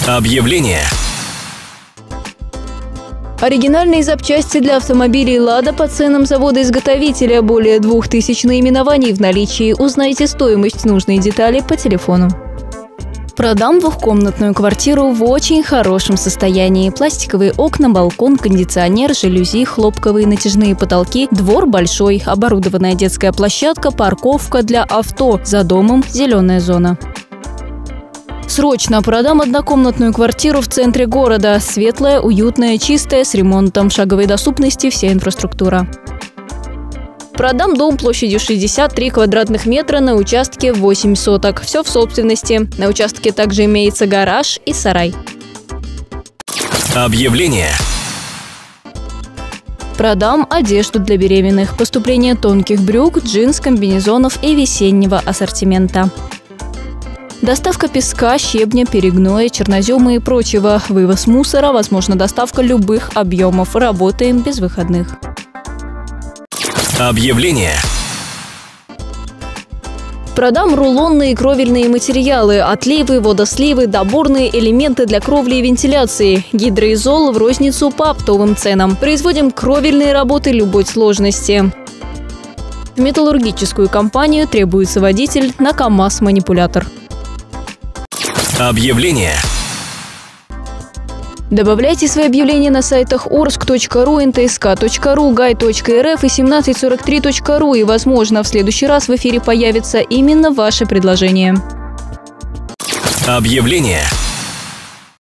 Объявление. Оригинальные запчасти для автомобилей «Лада» по ценам завода-изготовителя. Более 2000 наименований в наличии. Узнайте стоимость нужной детали по телефону. Продам двухкомнатную квартиру в очень хорошем состоянии. Пластиковые окна, балкон, кондиционер, жалюзи, хлопковые натяжные потолки, двор большой, оборудованная детская площадка, парковка для авто. За домом зеленая зона. Срочно продам однокомнатную квартиру в центре города. Светлая, уютная, чистая, с ремонтом, шаговой доступности, вся инфраструктура. Продам дом площадью 63 квадратных метра на участке 8 соток. Все в собственности. На участке также имеется гараж и сарай. Объявление. Продам одежду для беременных. Поступление тонких брюк, джинс, комбинезонов и весеннего ассортимента. Доставка песка, щебня, перегноя, чернозема и прочего. Вывоз мусора, возможно, доставка любых объемов. Работаем без выходных. Объявление. Продам рулонные кровельные материалы, отливы, водосливы, доборные элементы для кровли и вентиляции. Гидроизол в розницу по оптовым ценам. Производим кровельные работы любой сложности. В металлургическую компанию требуется водитель на КАМАЗ-манипулятор. Объявление. Добавляйте свои объявления на сайтах orsk.ru, ntsk.ru, gay.rf и 1743.ru, и, возможно, в следующий раз в эфире появится именно ваше предложение. Объявление.